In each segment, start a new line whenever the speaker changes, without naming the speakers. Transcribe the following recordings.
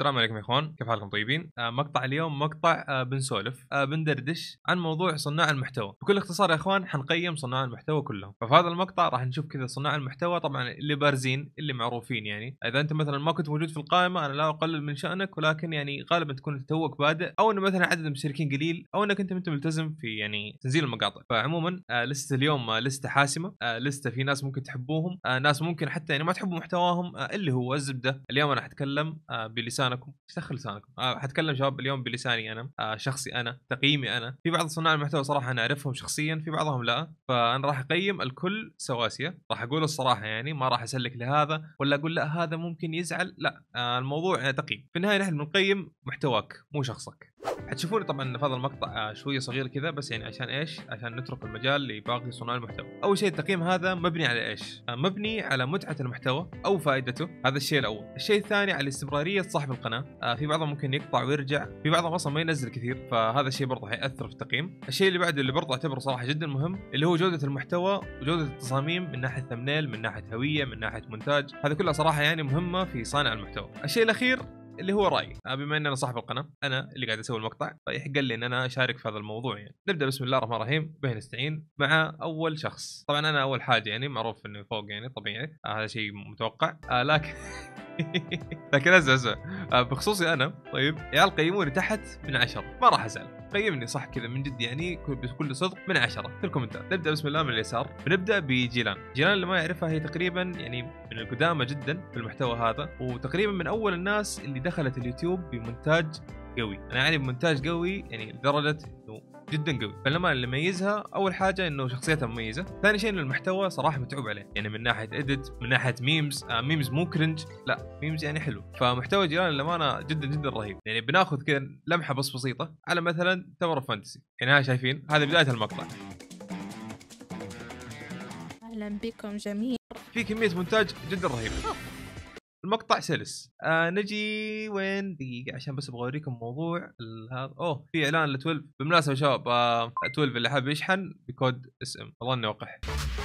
السلام عليكم يا اخوان، كيف حالكم؟ طيبين؟ مقطع اليوم مقطع بنسولف بندردش عن موضوع صناع المحتوى. بكل اختصار يا اخوان حنقيم صناع المحتوى كلهم. ففي هذا المقطع راح نشوف كذا صناع المحتوى، طبعا اللي بارزين اللي معروفين. يعني اذا انت مثلا ما كنت موجود في القائمه انا لا اقلل من شانك، ولكن يعني غالبا تكون توك بادئ، او انه مثلا عدد المشتركين قليل، او انك انت ملتزم في يعني تنزيل المقاطع. فعموما لسته اليوم لسته حاسمه، لسته في ناس ممكن تحبوهم، ناس ممكن حتى يعني ما تحبوا محتواهم. اللي هو الزبده. اليوم انا حتكلم بلسانكم، استخل لسانكم. حتكلم شباب اليوم بلساني انا، شخصي انا، تقييمي انا. في بعض صناع المحتوى صراحه انا اعرفهم شخصيا، في بعضهم لا، فانا راح اقيم الكل سواسيه. راح اقول الصراحه، يعني ما راح اسلك لهذا ولا اقول لا هذا ممكن يزعل، لا. الموضوع تقييم. في النهايه نحن بنقيم محتواك مو شخصك. حتشوفوني طبعا في هذا المقطع شويه صغير كذا، بس يعني عشان ايش؟ عشان نترك المجال لباقي صناع المحتوى. اول شيء التقييم هذا مبني على ايش؟ مبني على متعه المحتوى او فائدته، هذا الشيء الاول. الشيء الثاني على استمراريه صاحب القناه. في بعضهم ممكن يقطع ويرجع، في بعضهم اصلا ما ينزل كثير، فهذا الشيء برضه حياثر في التقييم. الشيء اللي بعده اللي برضه اعتبره صراحه جدا مهم، اللي هو جوده المحتوى وجوده التصاميم من ناحيه ثمنيل، من ناحيه هويه، من ناحيه مونتاج. هذا كلها صراحه يعني مهمه في صانع المحتوى. الشيء الاخير اللي هو رايي، بما ان انا صاحب القناه، انا اللي قاعد اسوي المقطع، فيحق لي ان انا اشارك في هذا الموضوع. يعني نبدا بسم الله الرحمن الرحيم، به نستعين مع اول شخص. طبعا انا اول حاجه يعني معروف انه فوق، يعني طبيعي، هذا شيء متوقع. لكن لكن اسمع بخصوصي انا، طيب يا عيال قيموني تحت من 10، ما راح اسال. قيمني صح كذا من جد، يعني بكل صدق من 10 في الكومنتات. نبدا بسم الله من اليسار. بنبدا بجيلان. جيلان اللي ما يعرفها هي تقريبا يعني من القدامى جدا في المحتوى هذا، وتقريبا من اول الناس اللي دخلت اليوتيوب بمونتاج قوي. انا يعني بمونتاج قوي يعني لدرجه انه جدا قوي. فلما اللي يميزها اول حاجه انه شخصيتها مميزه، ثاني شيء انه المحتوى صراحه متعوب عليه، يعني من ناحيه اديت، من ناحيه ميمز. ميمز مو كرنج، لا ميمز يعني حلو. فمحتوى جيران للامانه جدا جدا رهيب. يعني بناخذ كذا لمحه بس بسيطه على مثلا تاور فانتسي. يعني ها شايفين هذه بدايه المقطع.
اهلا بكم جميعا.
في كميه مونتاج جدا رهيب. المقطع سلس. نجي وين؟ دقيقة عشان بس ابغى اوريكم موضوع هذا. في اعلان ل 12. بالمناسبة يا شباب 12 اللي حاب يشحن بكود اسم، والله اني وقح.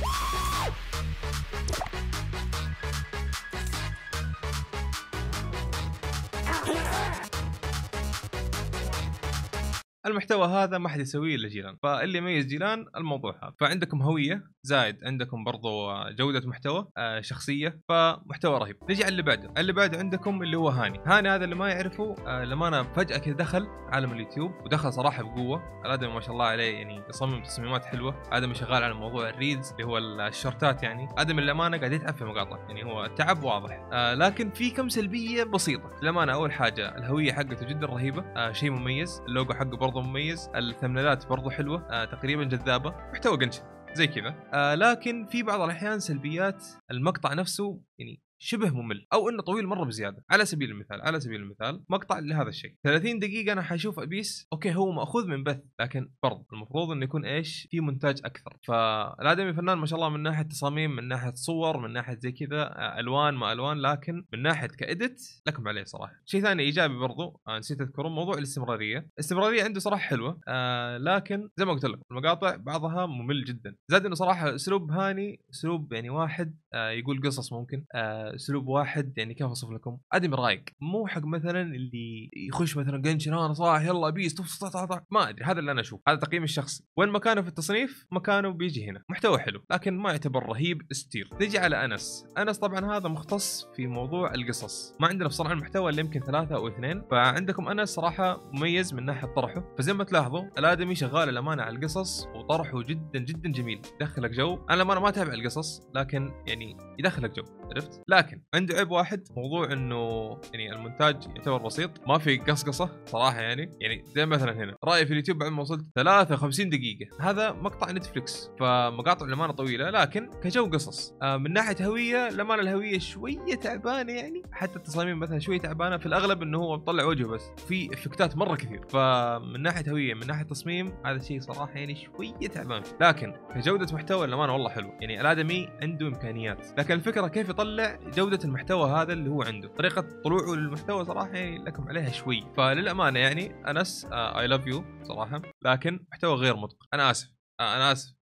المحتوى هذا ما حد يسويه الا جيلان، فاللي يميز جيلان الموضوع هذا. فعندكم هويه، زائد عندكم برضو جوده محتوى، شخصيه، فمحتوى رهيب. نجي على اللي بعده. اللي بعده عندكم اللي هو هاني. هاني هذا اللي ما يعرفه، لما انا فجاه كذا دخل عالم اليوتيوب، ودخل صراحه بقوه. الادمي ما شاء الله عليه، يعني يصمم تصميمات حلوه. ادمي شغال على موضوع الريلز اللي هو الشورتات. يعني ادمي للامانه قاعد يتعب في مقاطع، يعني هو التعب واضح. لكن في كم سلبيه بسيطه. للامانه اول حاجه الهويه حقته جدا رهيبه، شيء مميز. اللوجو حقه برضه مميز، الثمنيلات برضو حلوة، تقريبا جذابة، محتوى قنشن زي كذا. لكن في بعض الأحيان سلبيات المقطع نفسه، يعني شبه ممل، او انه طويل مره بزياده. على سبيل المثال مقطع لهذا الشيء 30 دقيقه انا حاشوف ابيس، اوكي هو ماخوذ من بث، لكن برضه المفروض انه يكون ايش؟ في مونتاج اكثر. فالادمي فنان ما شاء الله، من ناحيه تصاميم، من ناحيه صور، من ناحيه زي كذا، الوان ما الوان، لكن من ناحيه كاديت لكم عليه صراحه. شيء ثاني ايجابي برضه نسيت اذكره، موضوع الاستمراريه عنده صراحه حلوه. لكن زي ما قلت لكم المقاطع بعضها ممل جدا. زاد انه صراحه اسلوب هاني اسلوب يعني واحد يقول قصص ممكن، اسلوب واحد، يعني كيف اوصف لكم؟ ادم رايق، مو حق مثلا اللي يخش مثلا قنشن انا صاح يلا بيس ما ادري. هذا اللي انا اشوف، هذا تقييمي الشخصي. وين مكانه في التصنيف؟ مكانه بيجي هنا، محتوى حلو لكن ما يعتبر رهيب ستير. نجي على انس طبعا هذا مختص في موضوع القصص. ما عندنا في صنع المحتوى اللي يمكن 3 أو 2. فعندكم انس صراحه مميز من ناحيه طرحه. فزي ما تلاحظوا الادمي شغال الامانه على القصص، وطرحه جدا جدا جميل، يدخلك جو. انا لما ما اتابع القصص، لكن يعني يدخلك جو، عرفت؟ لكن عنده عيب واحد، موضوع انه يعني المونتاج يعتبر بسيط، ما في قصقصه صراحه. يعني زي مثلا هنا رايي في اليوتيوب بعد ما وصلت 53 دقيقه، هذا مقطع نتفليكس، فمقاطع للامانه طويله لكن كجو قصص. من ناحيه هويه للامانه الهويه شويه تعبانه، يعني حتى التصاميم مثلا شويه تعبانه. في الاغلب انه هو مطلع وجهه بس، في افكتات مره كثير. فمن ناحيه هويه، من ناحيه تصميم، هذا الشيء صراحه يعني شويه تعبان فيه. لكن كجوده محتوى للامانه والله حلو. يعني الادمي عنده امكانيات، لكن الفكره كيف يطلع جوده المحتوى هذا اللي هو عنده. طريقه طلوعه للمحتوى صراحه يعني لكم عليها شوي. فللامانه يعني انس اي لاف يو صراحه، لكن محتوى غير متقن. انا اسف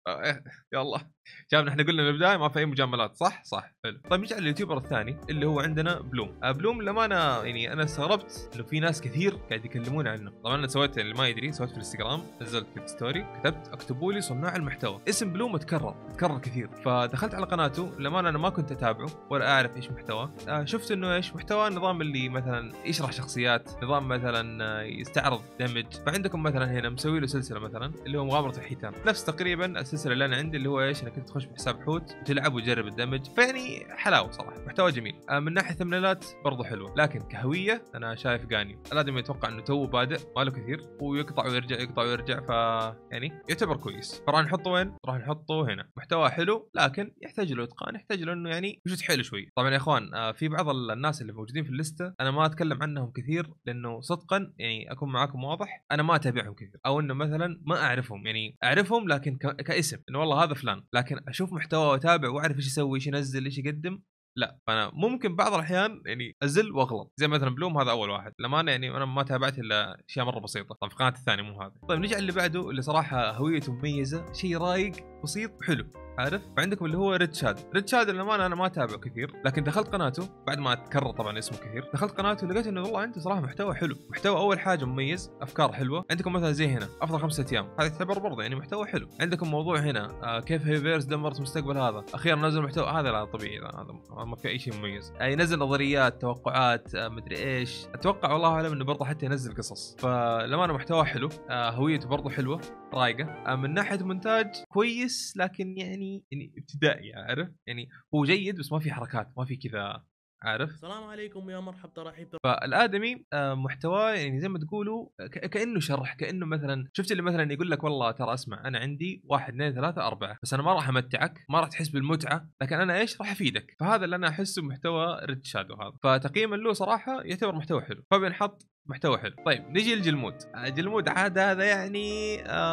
يلا شباب احنا قلنا من البدايه ما في اي مجاملات، صح حلو. طيب نجي على اليوتيوبر الثاني اللي هو عندنا بلوم. بلوم لما انا استغربت انه في ناس كثير قاعد يكلمون عنه. طبعا انا سويت اللي ما يدري، سويت في الانستغرام، نزلت ستوري كتبت اكتبوا لي صناع المحتوى. اسم بلوم تكرر كثير، فدخلت على قناته. لما انا ما كنت اتابعه ولا اعرف ايش محتواه، شفت انه ايش محتوى النظام اللي مثلا يشرح شخصيات، نظام مثلا يستعرض دمج. فعندكم مثلا هنا مسوي له سلسله مثلا اللي هو مغامره الحيتان، نفس تقريبا السلسله اللي انا عندي اللي هو ايش، انك تخش بحساب حوت وتلعب وتجرب الدمج. فيعني حلاوه صراحه، محتوى جميل. من ناحيه ثمنيلات برضو حلوه، لكن كهويه انا شايف غاني. الادمي يتوقع انه تو بادئ ما له كثير، ويقطع ويرجع ف يعني يعتبر كويس. فراح نحطه وين؟ راح نحطه هنا. محتوى حلو لكن يحتاج له اتقان، يحتاج له انه يعني وجود حيله شوي. طبعا يا اخوان في بعض الناس اللي موجودين في الليسته انا ما اتكلم عنهم كثير، لانه صدقا يعني اكون معاكم واضح، انا ما اتابعهم كثير، او انه مثلا ما اعرفهم. يعني اعرفهم لكن كاسم انه والله هذا فلان، لكن اشوف محتوى واتابع واعرف ايش يسوي، ايش ينزل، ايش يقدم، لا. فانا ممكن بعض الاحيان يعني ازل واغلط، زي مثلا بلوم هذا اول واحد لما انا ما تابعت الا اشياء مره بسيطه. طبعا في قناه الثانيه مو هذا. طيب نجي على اللي بعده، اللي صراحه هويته مميزه، شيء رايق بسيط وحلو، عارف. فعندكم اللي هو ريد شاد للأمانة أنا ما أتابعه كثير، لكن دخلت قناته بعد ما تكرر طبعا اسمه كثير. دخلت قناته لقيت إنه والله عنده صراحة محتوى حلو. محتوى أول حاجة مميز، أفكار حلوة. عندكم مثلا زي هنا أفضل 5 أيام، هذا يعتبر برضه يعني محتوى حلو. عندكم موضوع هنا كيف هيفيرس دمرت مستقبل هذا، أخيرا نزل محتوى، هذا لا طبيعي، هذا ما في أي شيء مميز. ينزل نظريات، توقعات، مدري إيش. أتوقع والله أعلم إنه برضه حتى ينزل قصص. فلما محتوى حلو، هويته برضه حلوة رايقة. من ناحية مونتاج كويس، لكن يعني ابتدائي، عارف يعني هو جيد بس ما في حركات، ما في كذا، عارف.
السلام عليكم يا مرحب ترحيب.
فالادمي محتواه يعني زي ما تقولوا كانه شرح، كانه مثلا شفت اللي مثلا يقول لك والله ترى اسمع انا عندي 1 2 3 4 بس انا ما راح امتعك، ما راح تحس بالمتعه، لكن انا ايش راح افيدك. فهذا اللي انا احسه محتوى ريد شادو هذا. فتقييما له صراحه يعتبر محتوى حلو، فبنحط محتوى حلو. طيب نجي لجلمود. جلمود عاد هذا يعني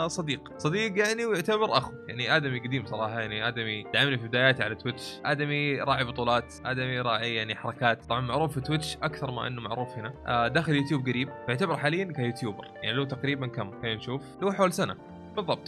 صديق يعني، ويعتبر اخو يعني. ادمي قديم صراحه يعني، ادمي دعمني في بداياتي على تويتش، ادمي راعي بطولات، ادمي راعي يعني حركات. طبعا معروف في تويتش اكثر ما انه معروف هنا. داخل يوتيوب قريب، فيعتبر حاليا كيوتيوبر يعني. له تقريبا كم خلينا نشوف، له حول سنه بالضبط،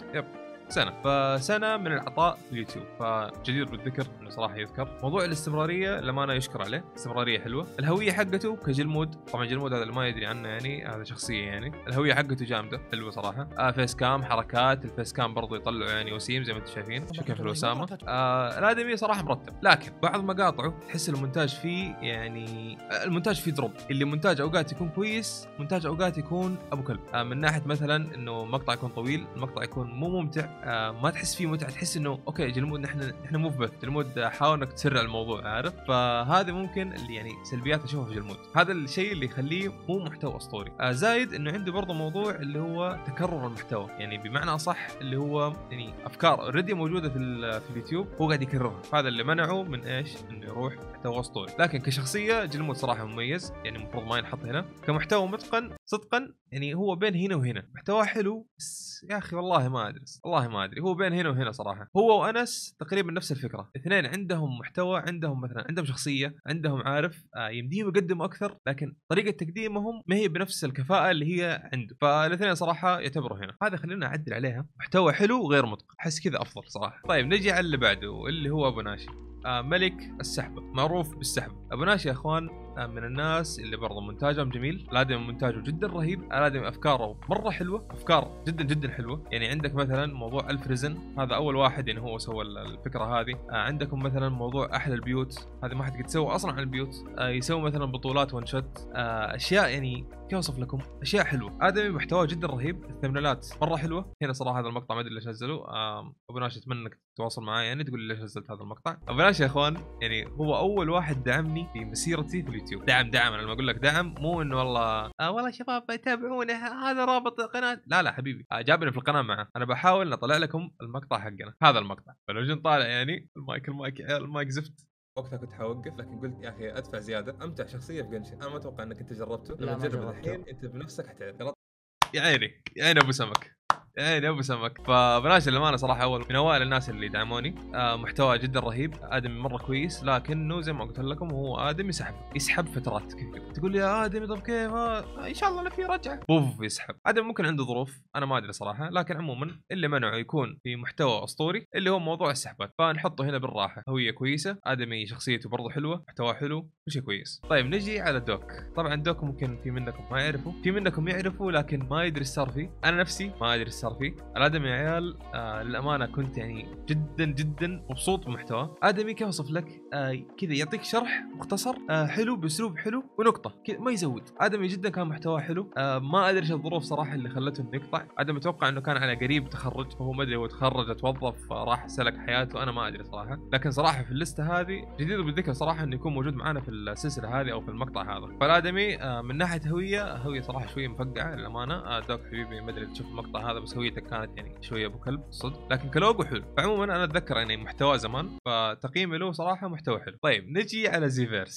فسنة من العطاء في اليوتيوب، فجدير بالذكر انه صراحة يذكر. موضوع الاستمرارية لما انا يشكر عليه، استمرارية حلوة. الهوية حقته كجلمود، طبعا جلمود هذا اللي ما يدري عنه يعني هذا شخصية يعني، الهوية حقته جامدة حلوة صراحة. فيس كام، حركات الفيس كام برضو يطلعوا يعني وسيم زي ما انتم شايفين، شوف كيف الوسامة. الادمي صراحة مرتب، لكن بعض مقاطعه تحس المونتاج فيه يعني المونتاج فيه دروب. اللي مونتاج اوقات يكون كويس، مونتاج اوقات يكون ابو كلب. من ناحية مثلا انه مقطع يكون طويل، المقطع يكون مو ممتع، ما تحس فيه متعه، تحس انه اوكي جلمود نحن مو في بث، جلمود حاول انك تسرع الموضوع، عارف. فهذه ممكن اللي يعني سلبيات اشوفها في جلمود، هذا الشيء اللي يخليه مو محتوى اسطوري. زايد انه عنده برضه موضوع اللي هو تكرر المحتوى، يعني بمعنى اصح اللي هو يعني افكار اوريدي موجوده في اليوتيوب هو قاعد يكررها، هذا اللي منعه من ايش، انه يروح محتوى اسطوري. لكن كشخصيه جلمود صراحه مميز يعني، المفروض ما ينحط هنا. كمحتوى متقن صدقا يعني هو بين هنا وهنا، محتوى حلو بس يا اخي والله ما ادري هو بين هنا وهنا صراحه. هو وانس تقريبا نفس الفكره، اثنين عندهم محتوى، عندهم مثلا عندهم شخصيه، عندهم عارف يمديهم يقدموا اكثر، لكن طريقه تقديمهم ما هي بنفس الكفاءه اللي هي عنده. فالاثنين صراحه يعتبروا هنا، هذا خلينا اعدل عليها، محتوى حلو وغير متقن، احس كذا افضل صراحه. طيب نجي على اللي بعده اللي هو ابو ناشي. ملك السحبه، معروف بالسحبه. ابو ناشي يا اخوان من الناس اللي برضه مونتاجهم جميل، الادمي مونتاجه جدا رهيب، الادمي افكاره مره حلوه، افكار جدا جدا حلوه يعني. عندك مثلا موضوع الفريزن، هذا اول واحد يعني هو سوى الفكره هذه. عندكم مثلا موضوع احلى البيوت، هذا ما حد قد سوى اصلا عن البيوت. يسوي مثلا بطولات وان شوت، اشياء يعني كيف اوصف لكم، اشياء حلوه. ادمي محتواه جدا رهيب، الثمنيلات مره حلوه. هنا صراحه هذا المقطع ما ادري ليش نزله. ابو ناشي اتمنى انك تتواصل معي يعني تقول لي ليش نزلت هذا المقطع. ابو ناشي يا اخوان يعني هو اول واحد دعمني في مسيرتي في اليوتيوب. دعم انا لما اقول لك دعم مو انه والله والله شباب يتابعوني هذا رابط قناه، لا حبيبي، جابني في القناه معه. انا بحاول نطلع لكم المقطع حقنا، هذا المقطع. فلو جيت طالع يعني المايك زفت. وقتها كنت حوقف، لكن قلت يا اخي ادفع زياده، امتع شخصيه في جنشن. انا ما اتوقع انك انت جربته، لما تجرب الحين انت بنفسك حتعرف. يا عيني ابو سمك، يعني ابو سمك. فبلاش الامانه صراحه اول من اوائل الناس اللي دعموني. محتوى جدا رهيب، ادمي مره كويس، لكنه زي ما قلت لكم هو ادمي يسحب فترات كذا. تقول لي يا ادمي طب كيف؟ ان شاء الله في رجعه بوف يسحب. ادمي ممكن عنده ظروف انا ما ادري صراحه، لكن عموما اللي منعه يكون في محتوى اسطوري اللي هو موضوع السحبات، فنحطه هنا بالراحه. هويه كويسه، ادمي شخصيته برضه حلوه، محتوى حلو، كل شيء كويس. طيب نجي على دوك. طبعا دوك ممكن في منكم ما يعرفوا، في منكم يعرفوا لكن ما يدري الصار فيه. انا نفسي ما ادري الصار فيه. الادمي يا عيال للامانه كنت يعني جدا جدا مبسوط بمحتواه. ادمي كيف اوصف لك؟ كذا يعطيك شرح مختصر حلو باسلوب حلو ونقطه كذا ما يزود. ادمي جدا كان محتواه حلو. ما ادري ايش الظروف صراحه اللي خلته انه يقطع. ادمي اتوقع انه كان على قريب تخرج، فهو ما ادري هو تخرج توظف راح سلك حياته، انا ما ادري صراحه. لكن صراحه في اللسته هذه جديد بالذكر صراحه انه يكون موجود معنا في السلسله هذه او في المقطع هذا. فالادمي من ناحيه هويه صراحه شويه مفقعه للامانه. دوك حبيبي ما ادري تشوف المقطع هذا، بس هويته كانت يعني شويه ابو كلب صدق، لكن كلوجو حلو. فعموما انا اتذكر يعني محتوى زمان، فتقييمي له صراحه محتوى حلو. طيب نجي على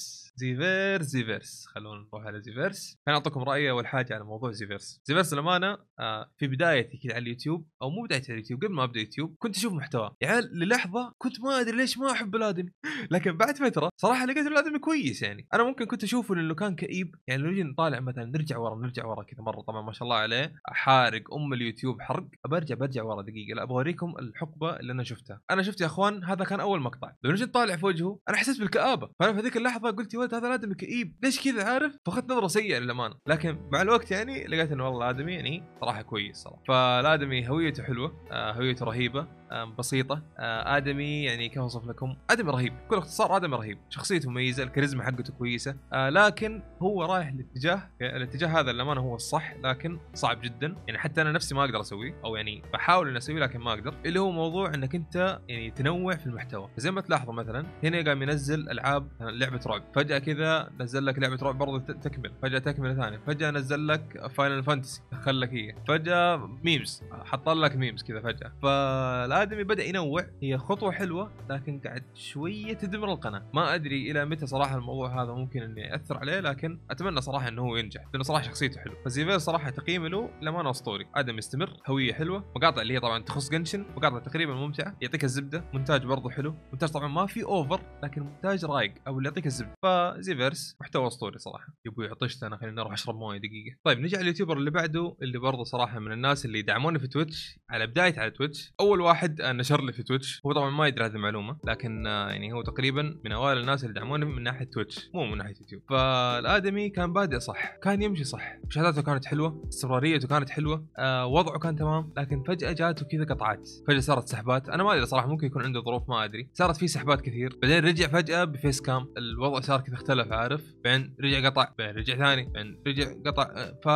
زيفيرس. خلونا نروح على زيفيرس. خليني اعطيكم رايي اول حاجه على موضوع زيفيرس للامانه. في بدايتي كذا على اليوتيوب، او مو بدايتي على اليوتيوب، قبل ما ابدا يوتيوب كنت اشوف محتوى يا عيال. للحظه كنت ما ادري ليش ما احب الادمي لكن بعد فتره صراحه لقيت الادمي كويس. يعني انا ممكن كنت اشوفه لانه كان كئيب، يعني لو نجي نطالع مثلا نرجع ورا كذا مره. طبعا ما شاء الله عليه حارق اليوتيوب حرق. برجع ورا دقيقه، لا ابغى اوريكم الحقبه اللي انا شفتها. انا شفت يا اخوان هذا كان اول مقطع، لو نجي نطالع في وجهه انا حسيت بالكآبه. فانا في ذيك اللحظه قلت يا ولد هذا الادمي كئيب ليش كذا، عارف؟ فاخذت نظره سيئه للامانه. لكن مع الوقت يعني لقيت انه والله الادمي يعني صراحه كويس صراحه. فالادمي هويته حلوه، هويته رهيبه، بسيطه. ادمي يعني كيف اوصف لكم؟ ادمي رهيب بكل اختصار. ادمي رهيب، شخصيته مميزه، الكاريزما حقته كويسه. لكن هو رايح الاتجاه هذا للامانه هو الصح، لكن صعب جدا. يعني حتى انا نفسي ما اقدر اسويه، او يعني بحاول اني اسويه لكن ما اقدر. اللي هو موضوع انك انت يعني تنوع في المحتوى. زي ما تلاحظوا مثلا هنا قام ينزل العاب، لعبه رعب، فجاه كذا نزل لك لعبه رعب برضه تكمل، فجاه تكمله ثانيه، فجاه نزل لك فاينل فانتسي دخل لك هي، فجاه ميمز حط لك ميمز كذا فجاه. فالادمي بدا ينوع، هي خطوه حلوه لكن قاعد شويه تدمر القناه. ما ادري الى متى صراحه الموضوع هذا ممكن انه ياثر عليه، لكن اتمنى صراحه انه هو ينجح لانه صراحه شخصيته حلوه. فزيفير صراحه تقييمي له لما اسطوري. ادم يستمر، هويه حلوه، مقاطع اللي هي طبعا تخص جنشن مقاطع تقريبا ممتعه، يعطيك الزبده، مونتاج برضه حلو، مونتاج طبعا ما في اوفر لكن مونتاج رايق او اللي يعطيك الزبده. فزيفيرس محتوى اسطوري صراحه. يبوي عطشت انا، خليني اروح اشرب مويه دقيقه. طيب نجي على اليوتيوبر اللي بعده، اللي برضه صراحه من الناس اللي دعموني في تويتش على بدايه على تويتش. اول واحد نشر لي في تويتش، هو طبعا ما يدري هذه المعلومه، لكن يعني هو تقريبا من اوائل الناس اللي دعموني من ناحيه تويتش مو من ناحيه يوتيوب. فالادمي كان بادئ صح، كان يمشي صح، مشاهداته كانت حلوه، استمراريته كانت حلوه، وضعه كان تمام، لكن فجاه جاته كذا قطعات، فجاه صارت سحبات. انا ما ادري صراحه، ممكن يكون عنده ظروف ما ادري، صارت فيه سحبات كثير، بعدين رجع فجاه بفيس كام، الوضع صار كذا اختلف، عارف؟ بعدين رجع قطع، بعدين رجع ثاني، بعدين رجع قطع.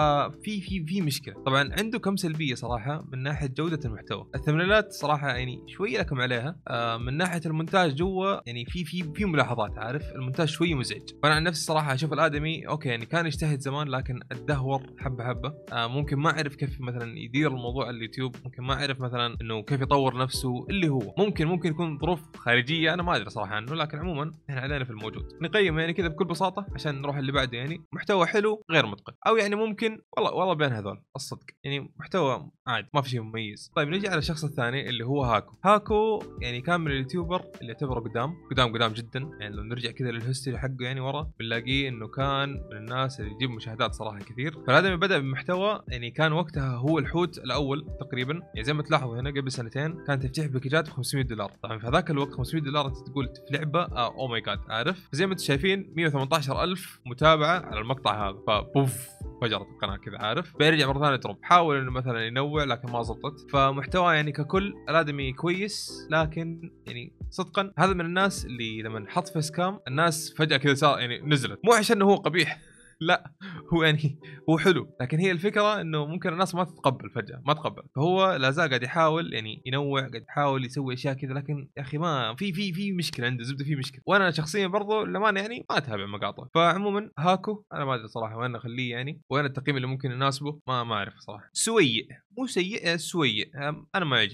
ففي مشكله. طبعا عنده كم سلبيه صراحه من ناحيه جوده المحتوى. الثمنيلات صراحه يعني شويه لكم عليها. من ناحيه المونتاج جوا يعني في ملاحظات، عارف؟ المونتاج شويه مزعج. فانا عن نفسي صراحه اشوف الادمي اوكي يعني كان يجتهد زمان، لكن الدهور حبه. ممكن ما اعرف كيف مثلا يدير الموضوع على اليوتيوب، ممكن ما اعرف مثلا انه كيف يطور نفسه، اللي هو ممكن يكون ظروف خارجيه انا ما ادري صراحه عنه. لكن عموما احنا علينا في الموجود نقيم يعني كذا بكل بساطه عشان نروح اللي بعده. يعني محتوى حلو غير متقن، او يعني ممكن والله بين هذول الصدق يعني محتوى عادي ما في شيء مميز. طيب نجي على الشخص الثاني اللي هو هاكو يعني كان من اليوتيوبر اللي يعتبره قدام جدا. يعني لو نرجع كذا للهيستوري حقه يعني ورا بنلاقيه انه كان من الناس اللي يجيب مشاهدات صراحه كثير. فالادمي بدا بمحتوى يعني كان وقتها هو الحوت الاول تقريبا. يعني زي ما تلاحظوا هنا قبل سنتين كان تفتح باكجات ب $500. طبعا في هذاك الوقت $500 انت تقول في لعبه او ماي جاد، عارف؟ زي ما انتم شايفين 118,000 متابعه على المقطع هذا، فبوف فجرت القناه كذا، عارف؟ بيرجع مره ثانيه تروب. حاول انه مثلا ينوع لكن ما زبطت. فمحتوى يعني ككل الادمي كويس، لكن يعني صدقا هذا من الناس اللي لما حط فيس كام الناس فجاه كذا صار يعني نزلت، مو عشان انه هو قبيح لا هو يعني هو حلو، لكن هي الفكره انه ممكن الناس ما تتقبل فجاه، ما تقبل. فهو لا زال قاعد يحاول يعني ينوع، قاعد يحاول يسوي اشياء كذا، لكن يا اخي ما في مشكله عنده، زبده في مشكله. وانا شخصيا برضو لما يعني ما اتابع مقاطع. فعموما هاكو انا ما ادري صراحه وين اخليه يعني، وين التقييم اللي ممكن يناسبه، ما اعرف صراحه. سويء مو سيء، سويء انا ما يعجبني.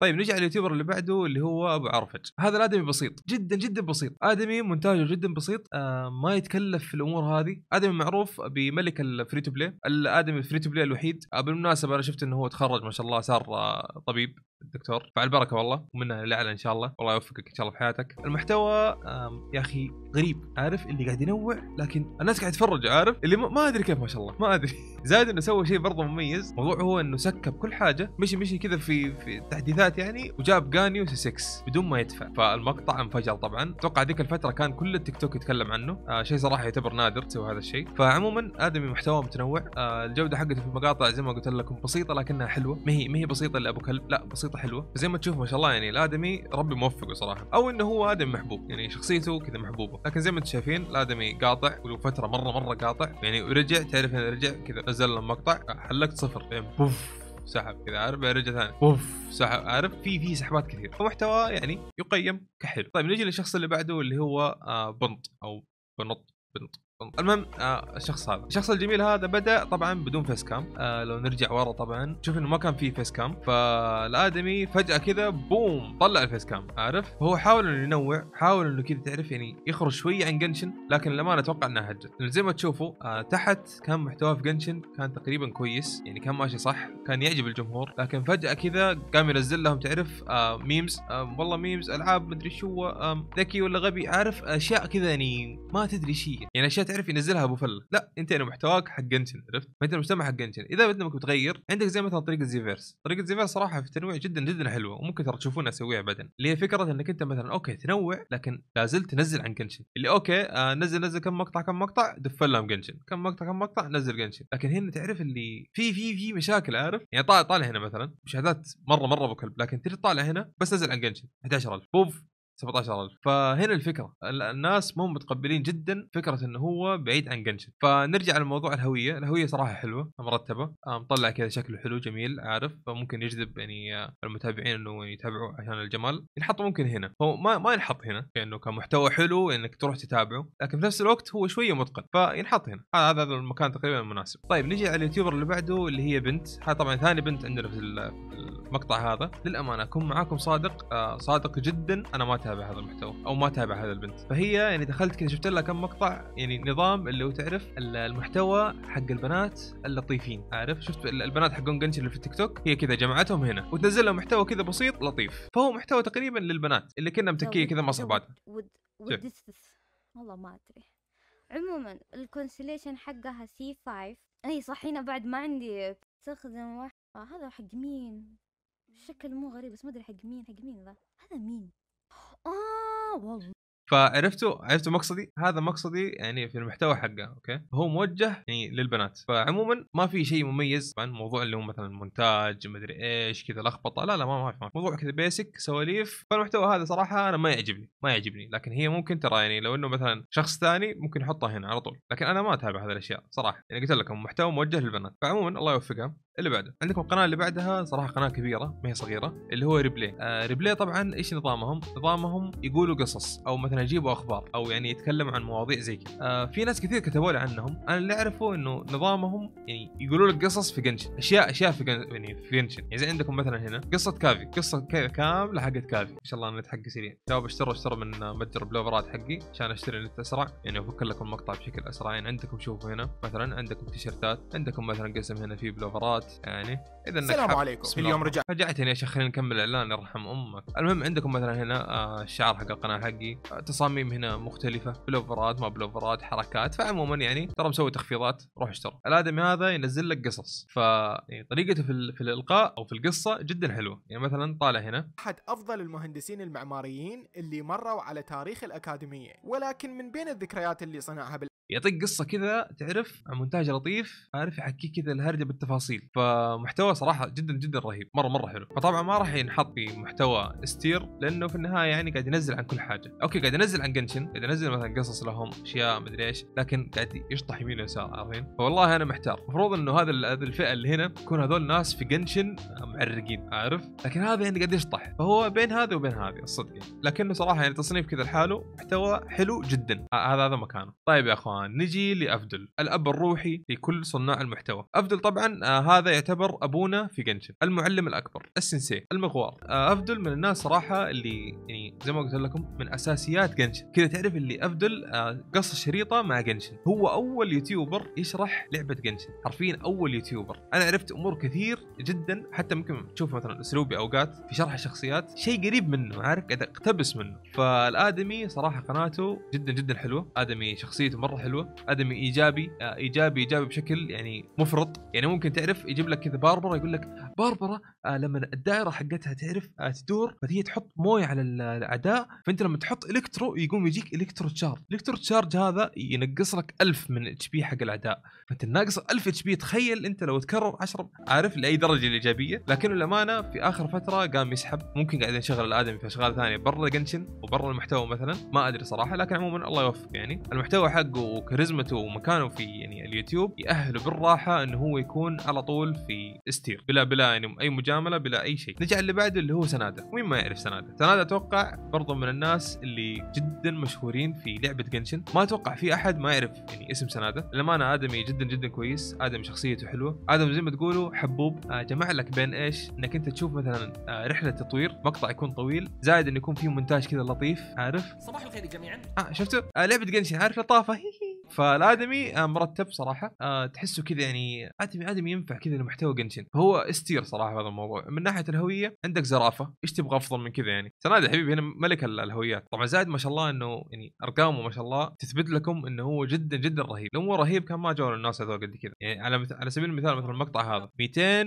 طيب نجي على اليوتيوبر اللي بعده اللي هو ابو عرفج. هذا الادمي بسيط جدا جدا بسيط، ادمي مونتاجه جدا بسيط، ما يتكلف في الامور هذه. ادمي معروف بملك الفري تو بلاي، الادمي الفري تو بلاي الوحيد. بالمناسبه انا شفت انه هو تخرج ما شاء الله، صار طبيب الدكتور، فعلى البركه والله، ومنها للاعلى ان شاء الله. والله يوفقك ان شاء الله في حياتك. المحتوى يا اخي غريب، عارف اللي قاعد ينوع لكن الناس قاعد تتفرج، عارف اللي ما ادري كيف ما شاء الله ما ادري. زائد انه سوى شيء برضه مميز، موضوع هو انه سكب كل حاجه، مشي كذا في تحديثات يعني، وجاب جانيو 6 بدون ما يدفع. فالمقطع انفجر طبعا. اتوقع ذيك الفتره كان كل التيك توك يتكلم عنه، شيء صراحه يعتبر نادر تسوي هذا الشيء. فعموما ادمي محتوى متنوع، الجوده حقته في المقاطع زي ما قلت لكم بسيطه لكنها حلوه، ما هي بسيطه اللي ابو كلب، لا بسيطه حلوه. زي ما تشوف ما شاء الله يعني الادمي ربي موفقه صراحه، او انه هو ادمي محبوب يعني، شخصيته كذا محبوبه. لكن زي ما انتم شايفين الادمي قاطع، وله فتره مره قاطع يعني، ورجع تعرف انه رجع كذا، نزل له مقطع حلقت 0 يعني بوف سحب كذا، عارف، رجع ثاني بوف سحب، عارف في سحبات كثير، فمحتوى يعني يقيم كحلو. طيب نجي للشخص اللي بعده اللي هو بنط او بنط. المهم الشخص الجميل هذا بدأ طبعا بدون فيس كام. لو نرجع ورا طبعا شوف انه ما كان فيه فيس كام، فالادمي فجأة كذا بوم طلع الفيس كام، عارف. هو حاول انه ينوع، حاول انه كذا تعرف يعني يخرج شوية عن جنشن، لكن لما اتوقع انها هجت. زي ما تشوفوا تحت كان محتوى في جنشن كان تقريبا كويس يعني، كان ماشي صح، كان يعجب الجمهور. لكن فجأة كذا قام ينزل لهم تعرف ميمز، والله ميمز العاب مدري شو، ذكي ولا غبي، عارف اشياء كذا يعني ما تدري شيء يعني، اشياء تعرف ينزلها ابو فله. لا انت يعني محتواك حق جنشن، عرفت، ما انت المجتمع حق جنشن. اذا بدك تغير عندك زي مثلا طريقه زيفيرس صراحه في التنويع جدا حلوه، وممكن ترى تشوفونها اسويها بعدين، اللي هي فكره انك انت مثلا اوكي تنوع لكن لازلت تنزل عن جنشن، اللي اوكي نزل كم مقطع دفل لهم جنشن، كم مقطع نزل جنشن. لكن هنا تعرف اللي في مشاكل، عارف يعني. طالع هنا مثلا مشاهدات مره ابو كلب، لكن تري طالع هنا بس نزل عن جنشن 11000 بوف 17000. فهنا الفكره الناس مو متقبلين جدا فكره انه هو بعيد عن جنشن. فنرجع لموضوع الهويه صراحه حلوه مرتبه، مطلع كذا شكله حلو جميل، عارف، فممكن يجذب يعني المتابعين انه يتابعوا عشان الجمال. ينحط ممكن هنا، هو ما ينحط هنا لانه كمحتوى حلو انك تروح تتابعه، لكن في نفس الوقت هو شويه متقن فينحط هنا. هذا المكان تقريبا المناسب. طيب نجي على اليوتيوبر اللي بعده اللي هي بنت. هذا طبعا ثاني بنت عندنا في المقطع هذا. للامانه اكون معاكم صادق جدا، انا ما اتابع هذا المحتوى او ما اتابع هذا البنت. فهي يعني دخلت كذا شفت لها كم مقطع يعني، نظام اللي هو تعرف المحتوى حق البنات اللطيفين، عارف، شفت البنات حقون جنشن اللي في التيك توك، هي كذا جمعتهم هنا وتنزل لهم محتوى كذا بسيط لطيف. فهو محتوى تقريبا للبنات اللي كنا متكيه كذا مع صحباتها.
والله ما ادري. عموما الكونسليشن حقها C5. اي صح، هنا بعد ما عندي استخدم واحد. هذا حق مين؟ الشكل مو غريب بس ما ادري حق مين ذا. هذا مين؟ والله
فعرفتوا مقصدي. هذا مقصدي يعني في المحتوى حقه، اوكي، هو موجه يعني للبنات. فعموما ما في شيء مميز عن موضوع اللي هو مثلا مونتاج مدري ايش كذا لخبطه، لا ما في موضوع كذا بيسك سواليف. فالمحتوى هذا صراحه انا ما يعجبني. لكن هي ممكن ترى يعني لو انه مثلا شخص ثاني ممكن يحطها هنا على طول، لكن انا ما اتابع هذه الاشياء صراحه يعني. قلت لكم محتوى موجه للبنات. فعموما الله يوفقها. اللي بعده عندكم القناه اللي بعدها صراحه قناه كبيره ما هي صغيره، اللي هو ريبلاي. طبعا ايش نظامهم يقولوا قصص او مثلا يجيبوا اخبار او يعني يتكلموا عن مواضيع زي كذا. في ناس كثير كتبوا لي عنهم. انا اللي اعرفه انه نظامهم يعني يقولوا لك قصص في جنشن، اشياء في جنشن يعني زي عندكم مثلا هنا قصه كافي، قصه كامله حقت كافي. ما شاء الله النت حقي سريع. شباب اشتروا من متجر بلوفرات حقي عشان اشتري النت اسرع يعني، افك لكم المقطع بشكل اسرع يعني. عندكم شوفوا هنا مثلا عندكم تيشيرتات، عندكم مثلا قسم هنا في بلوفرات يعني. اذا
السلام عليكم. اليوم
رجعتني يا شيخ، خلينا نكمل الاعلان يرحم امك. المهم عندكم مثلا هنا الشعار حق القناه حقي، تصاميم هنا مختلفه، بلوفرات ما بلوفرات، حركات. فعموما يعني ترى مسوي تخفيضات، روح اشتروا. الادمي هذا ينزل لك قصص، ف يعني طريقته في الالقاء او في القصه جدا حلوه يعني. مثلا طالع هنا
احد افضل المهندسين المعماريين اللي مروا على تاريخ الاكاديميه، ولكن من بين الذكريات اللي صنعها
يعطيك قصه كذا تعرف، مونتاج لطيف، عارف، يحكيك كذا الهرجه بالتفاصيل. فمحتوى صراحه جدا رهيب، مره حلو. فطبعا ما راح ينحط بمحتوى استير، لانه في النهايه يعني قاعد ينزل عن كل حاجه. اوكي قاعد ينزل عن جنشن، قاعد ينزل مثلا قصص لهم اشياء مدري ايش، لكن قاعد يشطح يمين ويسار، عارفين. فوالله انا محتار. المفروض انه هذا الفئه اللي هنا تكون هذول ناس في جنشن معرقين، عارف، لكن هذا يعني قاعد يشطح. فهو بين هذا وبين هذه الصدق يعني. لكنه صراحه يعني تصنيف كذا لحاله، محتوى حلو جدا. هذا مكانه. طيب يا اخوان ونجي لأفدل، الأب الروحي لكل صناع المحتوى. أفدل طبعا هذا يعتبر أبونا في جنشن، المعلم الأكبر، السنسي، المغوار. أفدل من الناس صراحة اللي يعني زي ما قلت لكم من أساسيات جنشن، كذا تعرف اللي أفدل قص الشريطة مع جنشن. هو أول يوتيوبر يشرح لعبة جنشن، حرفيا أول يوتيوبر. أنا عرفت أمور كثير جدا، حتى ممكن تشوف مثلا أسلوبي أوقات في شرح الشخصيات شيء قريب منه، عارف قاعد أقتبس منه. فالآدمي صراحة قناته جدا جدا حلوة، آدمي شخصيته مرة حلوة، آدمي إيجابي إيجابي بشكل يعني مفرط. يعني ممكن تعرف يجيب لك كذا باربرا، يقول لك باربرا لما الدائرة حقتها تعرف تدور، فهي تحط موية على الأعداء، فأنت لما تحط إلكترو يقوم يجيك إلكترو تشارج هذا ينقص لك 1000 من اتش بي حق الأعداء، فأنت ناقص 1000 اتش بي. تخيل أنت لو تكرر 10، عارف لأي درجة الإيجابية. لكن الأمانة في آخر فترة قام يسحب، ممكن قاعد يشغل الآدمي في أشغال ثانية برا جنشن وبرا المحتوى مثلا، ما أدري صراحة. لكن عموما الله يوفق، يعني المحتوى حقه وكاريزمته ومكانه في يعني اليوتيوب يأهله بالراحة إنه هو يكون على طول في استير بلا يعني أي مجاملة بلا أي شيء. نجي على اللي بعده اللي هو سنادة. ومين ما يعرف سنادة أتوقع برضو من الناس اللي جدا مشهورين في لعبة جنشن. ما أتوقع في أحد ما يعرف يعني اسم سنادة. للأمانة آدمي جدا جدا كويس، آدمي شخصيته حلوة، آدم زي ما تقولوا حبوب. جمع لك بين إيش إنك أنت تشوف مثلا رحلة تطوير، مقطع يكون طويل زائد إنه يكون فيه مونتاج كذا لطيف، عارف.
صباح الخير جميعا.
شفتوا لعبة جنشن، عارف لطافة. فالآدمي مرتب صراحة، تحسه كذا يعني آدمي ينفع كذا لمحتوى جنشن. فهو استير صراحة هذا الموضوع. من ناحية الهوية عندك زرافة، ايش تبغى أفضل من كذا يعني. سنادة حبيبي هنا ملك الهويات. طبعا زائد ما شاء الله إنه يعني أرقامه ما شاء الله تثبت لكم إنه هو جدا جدا رهيب. لو مو رهيب كان ما جاوا الناس هذول قد كذا. يعني على سبيل المثال مثلا المقطع هذا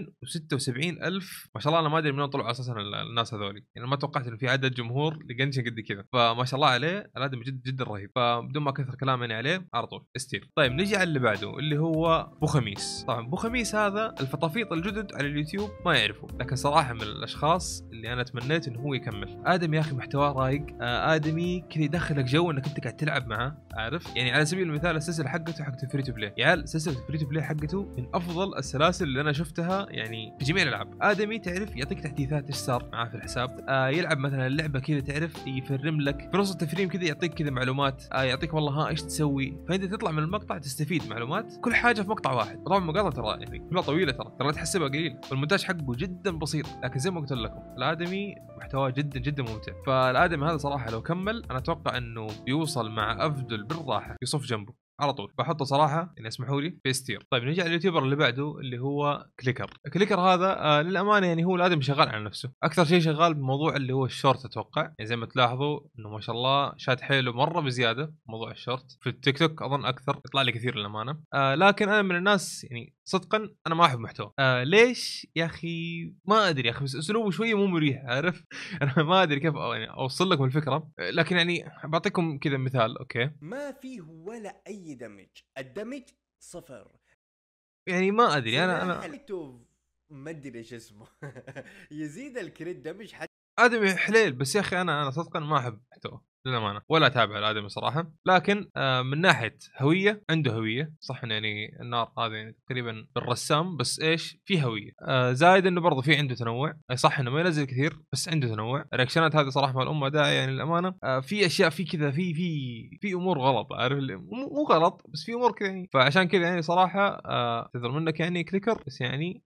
276,000 ما شاء الله. أنا ما أدري من وين طلعوا أساسا الناس هذول، يعني ما توقعت إنه في عدد جمهور لجنشن قد كذا. فما شاء الله عليه الآدمي جدا جدا رهيب. فبدون ما كثر كلام يعني عليه على طول استير. طيب نجي على اللي بعده اللي هو بو خميس. طبعا بو خميس هذا الفطافيط الجدد على اليوتيوب ما يعرفوا، لكن صراحة من الأشخاص اللي أنا تمنيت إنه هو يكمل. آدمي يا أخي محتواه رايق، آدمي كذا يدخلك جو إنك أنت قاعد تلعب معاه، عارف يعني. على سبيل المثال السلسلة حقته حقته فري تو بلاي، يعني سلسلة فري تو بلاي حقته من أفضل السلاسل اللي أنا شفتها يعني في جميع الألعاب. آدمي تعرف يعطيك تحديثات إيش صار معاه في الحساب، يلعب مثلا اللعبة كذا تعرف يفرم لك في نص التفريم كذا، يعطيك كذا معلومات، يعطيك والله ها إيش تسوي، فأنت تطلع من المقطع تستفيد معلومات كل حاجه في مقطع واحد. طبعا مقاطعه ترى يعني كلها طويله، ترى تحسبها قليل، والمونتاج حقه جدا بسيط. لكن زي ما قلت لكم الادمي محتواه جدا جدا ممتع. فالادمي هذا صراحه لو كمل انا اتوقع انه بيوصل مع افدل بالراحه، يصف جنبه على طول. بحطه صراحه يعني اسمحوا لي في استير. طيب نجي على اليوتيوبر اللي بعده اللي هو كليكر هذا للامانه يعني هو الادمي شغال على نفسه اكثر شيء، شغال بموضوع اللي هو الشورت. اتوقع يعني زي ما تلاحظوا انه ما شاء الله شاد حيله مره بزياده موضوع الشورت. في التيك توك اظن اكثر يطلع لي كثير للامانه. لكن انا من الناس يعني صدقا انا ما احب محتوى. ليش يا اخي ما ادري يا اخي، بس اسلوبه شويه مو مريح، عارف. انا ما ادري كيف يعني اوصل لكم الفكره. لكن يعني بعطيكم كذا مثال. اوكي
ما فيه ولا اي دمج، الدمج صفر.
يعني ما ادري انا
ما ادري ايش اسمه. يزيد الكريت دمج حتى
ادمي حليل. بس يا اخي انا صدقا ما احب محتوى للأمانة ولا أتابع الآدمي صراحة. لكن من ناحية هوية عنده هوية صح. يعني النار هذا يعني تقريبا بالرسام، بس إيش في هوية. زايد إنه برضه في عنده تنوع. صح إنه ما ينزل كثير بس عنده تنوع. الرياكشنات هذه صراحة مع الأمة داعي يعني الأمانة. في أشياء في كذا في أمور غلط، عارف مو غلط بس في أمور كذا يعني. فعشان كذا يعني صراحة تذر منك يعني كليكر، بس يعني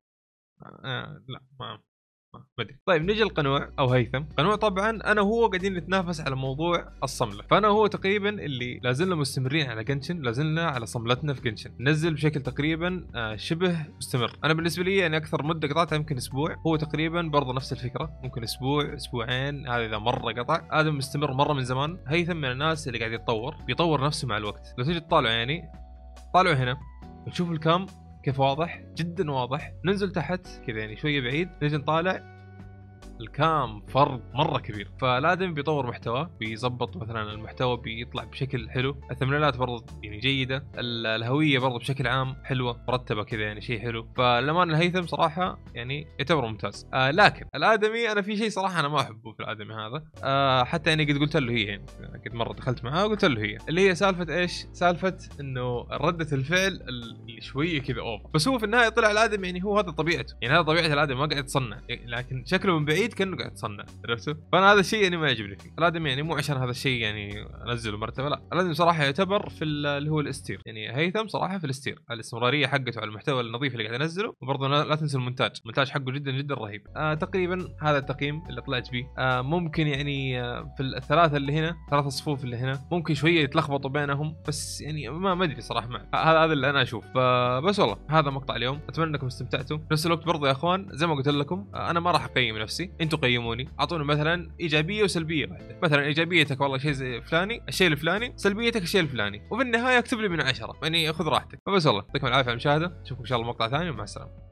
لا ما بدري. طيب نجي القنوع او هيثم. قنوع طبعا انا وهو قاعدين نتنافس على موضوع الصمله. فانا وهو تقريبا اللي لازلنا مستمرين على جنشن، لازلنا على صملتنا في جنشن، ننزل بشكل تقريبا شبه مستمر. انا بالنسبه لي يعني اكثر مده قطعتها يمكن اسبوع، هو تقريبا برضه نفس الفكره، ممكن اسبوع اسبوعين، هذا اذا مره قطع. ادم مستمر مره من زمان. هيثم من الناس اللي قاعد بيطور نفسه مع الوقت. لو تيجي تطالع يعني طالعوا هنا وتشوف الكام كيف واضح جدا واضح، ننزل تحت كذا يعني شويه بعيد نجي نطالع الكام فرق مرة كبير. فالآدمي بيطور محتوى، بيزبط مثلا المحتوى بيطلع بشكل حلو، الثمنيلات برضه يعني جيدة، الهوية برضه بشكل عام حلوة مرتبة كذا يعني شيء حلو. فالأمان الهيثم صراحة يعني يعتبر ممتاز. لكن الآدمي أنا في شيء صراحة أنا ما أحبه في الآدمي هذا. حتى يعني قد قلت له هي يعني قد مرة دخلت معاه وقلت له هي اللي هي سالفة إيش، سالفة إنه ردة الفعل اللي شوية كذا أوفر. بس هو في النهاية طلع الآدمي يعني هو هذا طبيعته، يعني هذا طبيعة الآدمي ما قاعد يتصنع. لكن شكله من بعيد بعيد كانه قاعد تصنع، عرفتوا؟ فانا هذا الشيء يعني ما يعجبني فيه الادمي، يعني مو عشان هذا الشيء يعني انزله مرتبه، لا الادمي صراحه يعتبر في اللي هو الاستير، يعني هيثم صراحه في الاستير، الاستمراريه حقته على المحتوى النظيف اللي قاعد ينزله، وبرضه لا تنسوا المونتاج حقه جدا جدا رهيب. تقريبا هذا التقييم اللي طلعت به. ممكن يعني في الثلاثه اللي هنا، ثلاث صفوف اللي هنا ممكن شويه يتلخبطوا بينهم، بس يعني ما ادري صراحه هذا اللي انا اشوف. فبس والله هذا مقطع اليوم، اتمنى انكم استمتعتوا. في نفس الوقت برضه يا اخوان زي ما قلت لكم انا ما راح اقيم نفسي، انتم قيموني، اعطوني مثلا ايجابيه وسلبيه واحده، مثلا ايجابيتك والله شيء زي فلاني، الشيء الفلاني، سلبيتك الشيء الفلاني، وفي النهايه اكتب لي من 10، يعني خذ راحتك. فبس والله يعطيكم العافيه على المشاهده، نشوفكم ان شاء الله مقطع ثاني، ومع السلامه.